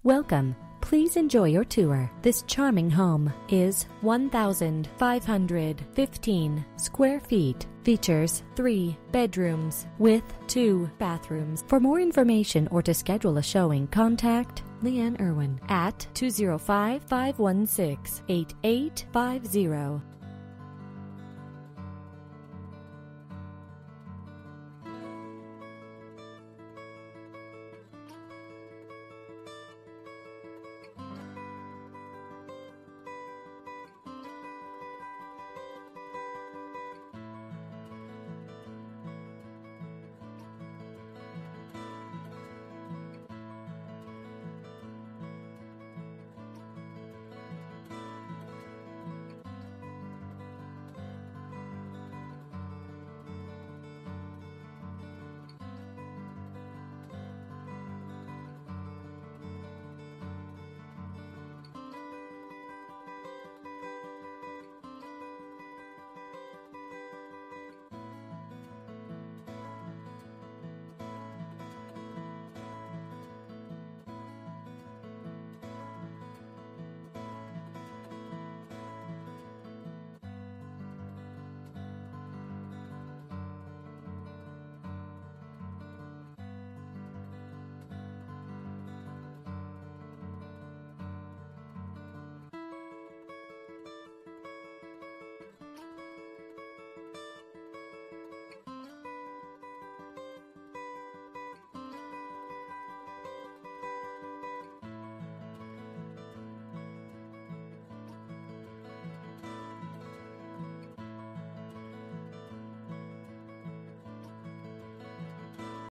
Welcome. Please enjoy your tour. This charming home is 1,515 square feet. Features 3 bedrooms with 2 bathrooms. For more information or to schedule a showing, contact Lee Anne Irwin at 205-516-8850.